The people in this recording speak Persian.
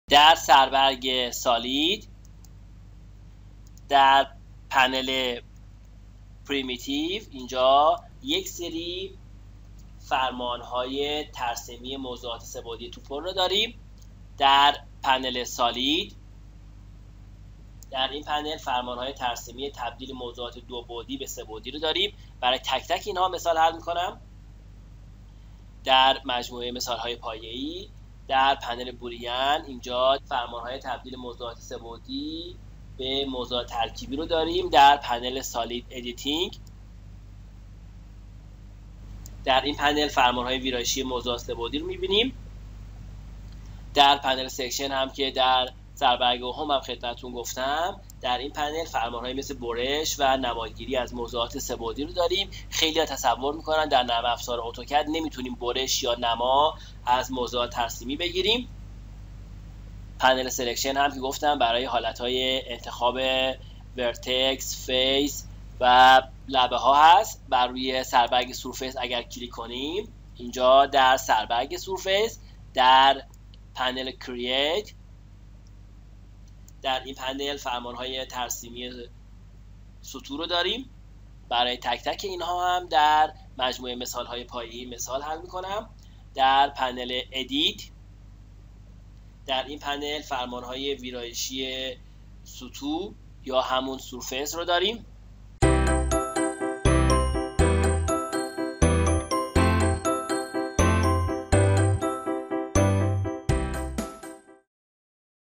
در سربرگ سالید در پنل پریمیتیو اینجا یک سری فرمانهای ترسیمی موضوعات سه‌بعدی توپل رو داریم. در پنل سالید در این پنل فرمانهای ترسیمی تبدیل موضوعات دو بعدی به سه بعدی رو داریم. برای تک تک اینها مثال حل میکنم. در مجموعه مثالهای پایه‌ای در پنل بولیان اینجا فرمانهای تبدیل موضوعات سه بعدی به موضوعات ترکیبی رو داریم. در پنل سالید ادیتینگ در این پنل فرمانهای ویرایشی موضوعات سه بعدی رو میبینیم. در پنل سکشن هم که در سربرگ هم خدمتتون گفتم، در این پنل فرمان‌های مثل برش و نمایگیری از موضوعات سه بعدی رو داریم. خیلی‌ها تصور می‌کنن در نرم افزار اتوکد نمیتونیم برش یا نما از موضوعات ترسیمی بگیریم. پنل سلکشن هم که گفتم برای حالت‌های انتخاب ورتکس، فیس و لبه ها هست. بر روی سربرگ سورفیس اگر کلیک کنیم اینجا در سربرگ سورفیس در پنل کرییت در این پنل فرمانهای ترسیمی سطور رو داریم. برای تک تک اینها هم در مجموعه مثالهای پایه‌ای مثال حل میکنم. در پنل ادیت در این پنل فرمانهای ویرایشی سطوح یا همون سورفیس رو داریم.